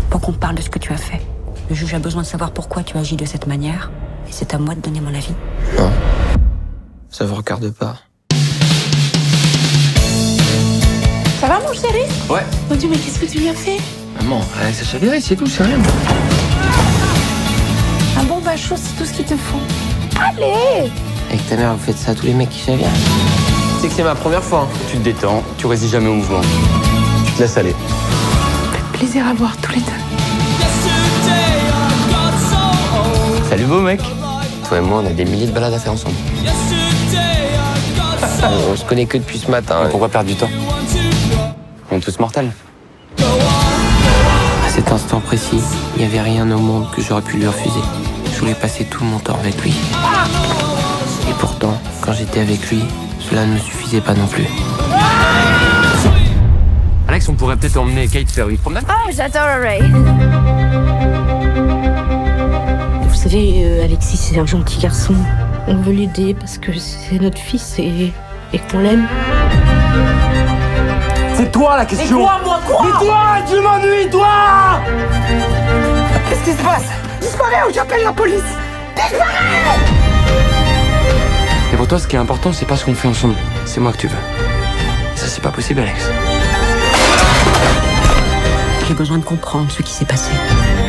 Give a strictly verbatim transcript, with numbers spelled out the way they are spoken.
Faut qu'on parle de ce que tu as fait. Le juge a besoin de savoir pourquoi tu agis de cette manière. Et c'est à moi de donner mon avis. Non. Ça vous regarde pas. Ça va, mon chéri? Ouais. Mon Dieu, mais qu'est-ce que tu lui as fait? Maman, elle s'est chavirée, c'est tout, c'est rien. Un bon bachot, c'est tout ce qu'il te faut. Allez! Avec ta mère, vous faites ça à tous les mecs qui chavirent. Tu sais que c'est ma première fois. Hein. Tu te détends, tu résistes jamais au mouvement. Tu te laisses aller. Faites plaisir à voir tous les deux. Salut beau mec. Toi et moi, on a des milliers de balades à faire ensemble. On se connaît que depuis ce matin. Mais pourquoi perdre du temps? On est tous mortels. À cet instant précis, il n'y avait rien au monde que j'aurais pu lui refuser. Je voulais passer tout mon temps avec lui. Et pourtant, quand j'étais avec lui, cela ne me suffisait pas non plus. Alex, on pourrait peut-être emmener Kate faire une promenade. Oh, j'adorerais. Vous savez, euh, Alexis, c'est un gentil garçon. On veut l'aider parce que c'est notre fils et, et qu'on l'aime. C'est toi la question. Mais quoi, moi, quoi? Mais toi, tu m'ennuies, toi. Qu'est-ce qui se passe? Disparais ou j'appelle la police? Disparais! Et pour toi, ce qui est important, c'est pas ce qu'on fait ensemble. C'est moi que tu veux. Et ça, c'est pas possible, Alex. J'ai besoin de comprendre ce qui s'est passé.